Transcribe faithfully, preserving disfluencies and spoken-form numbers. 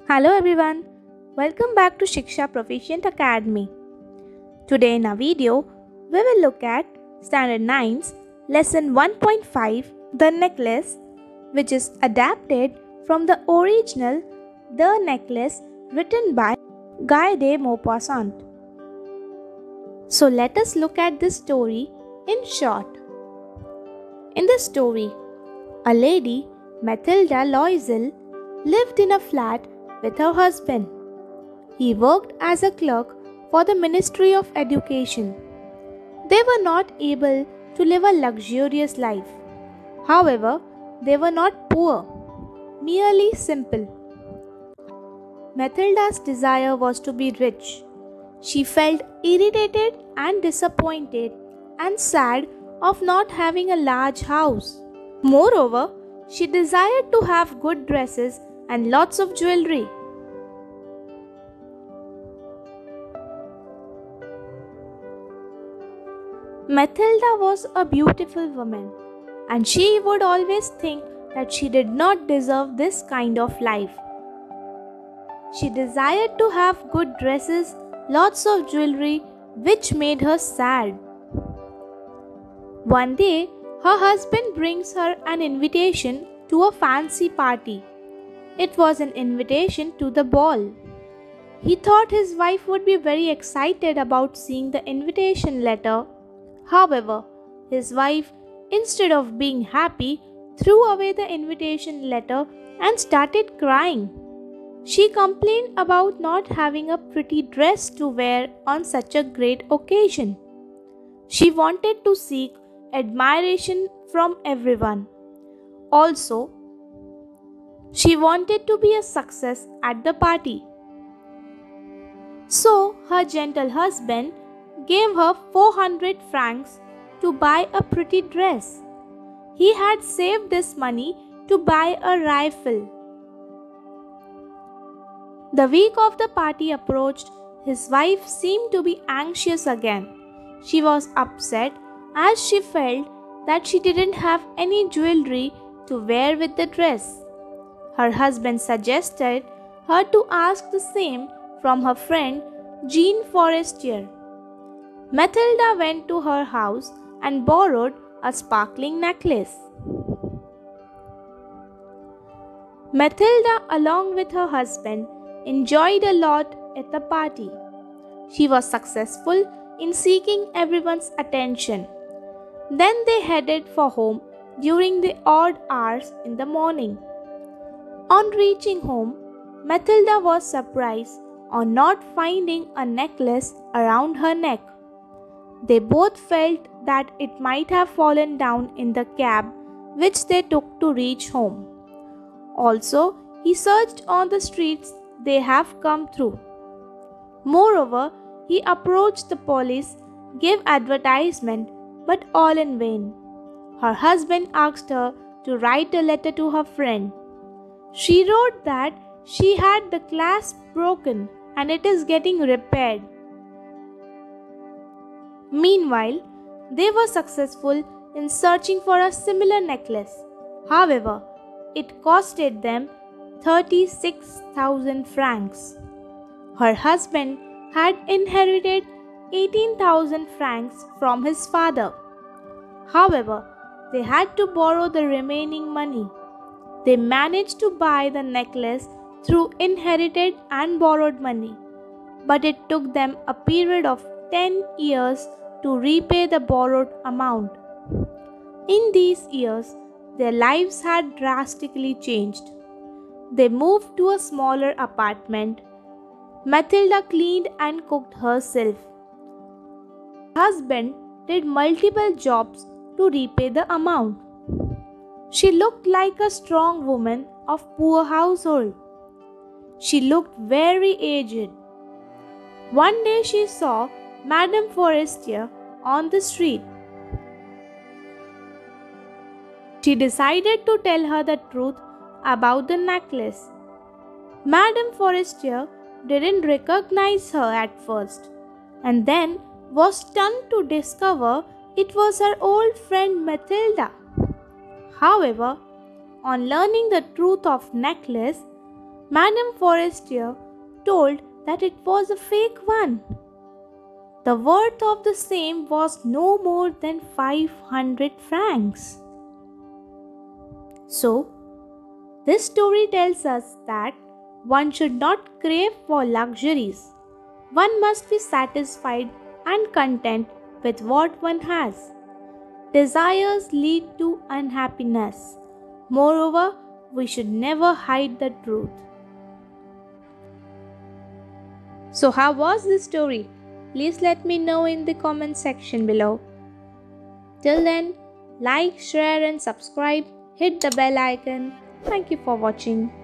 Hello everyone, welcome back to Shiksha Proficient Academy. Today in our video, we will look at Standard nine's Lesson one point five, The Necklace, which is adapted from the original The Necklace written by Guy de Maupassant. So let us look at this story in short. In this story, a lady, Mathilda Loisel, lived in a flat with her husband. He worked as a clerk for the Ministry of Education. They were not able to live a luxurious life. However, they were not poor, merely simple. Mathilda's desire was to be rich. She felt irritated and disappointed and sad of not having a large house. Moreover, she desired to have good dresses and lots of jewelry. Mathilda was a beautiful woman, and she would always think that she did not deserve this kind of life. She desired to have good dresses, lots of jewelry, which made her sad. One day, her husband brings her an invitation to a fancy party. It was an invitation to the ball. He thought his wife would be very excited about seeing the invitation letter. However, his wife, instead of being happy, threw away the invitation letter and started crying. She complained about not having a pretty dress to wear on such a great occasion. She wanted to seek admiration from everyone. Also, she wanted to be a success at the party. So, her gentle husband gave her four hundred francs to buy a pretty dress. He had saved this money to buy a rifle. The week of the party approached. His wife seemed to be anxious again. She was upset as she felt that she didn't have any jewelry to wear with the dress. Her husband suggested her to ask the same from her friend Jean Forestier. Mathilda went to her house and borrowed a sparkling necklace. Mathilda, along with her husband, enjoyed a lot at the party. She was successful in seeking everyone's attention. Then they headed for home during the odd hours in the morning. On reaching home, Mathilda was surprised on not finding a necklace around her neck. They both felt that it might have fallen down in the cab which they took to reach home. Also, he searched on the streets they have come through. Moreover, he approached the police, gave advertisement, but all in vain. Her husband asked her to write a letter to her friend. She wrote that she had the clasp broken and it is getting repaired. Meanwhile, they were successful in searching for a similar necklace. However, it costed them thirty-six thousand francs. Her husband had inherited eighteen thousand francs from his father. However, they had to borrow the remaining money. They managed to buy the necklace through inherited and borrowed money, but it took them a period of ten years to repay the borrowed amount. In these years, their lives had drastically changed. They moved to a smaller apartment. Mathilda cleaned and cooked herself. Her husband did multiple jobs to repay the amount. She looked like a strong woman of poor household. She looked very aged. One day she saw Madame Forestier on the street. She decided to tell her the truth about the necklace. Madame Forestier didn't recognize her at first, and then was stunned to discover it was her old friend Mathilda. However, on learning the truth of necklace, Madame Forestier told that it was a fake one. The worth of the same was no more than five hundred francs. So, this story tells us that one should not crave for luxuries. One must be satisfied and content with what one has. Desires lead to unhappiness. Moreover, we should never hide the truth. So, how was this story? Please let me know in the comment section below. Till then, like, share and subscribe. Hit the bell icon. Thank you for watching.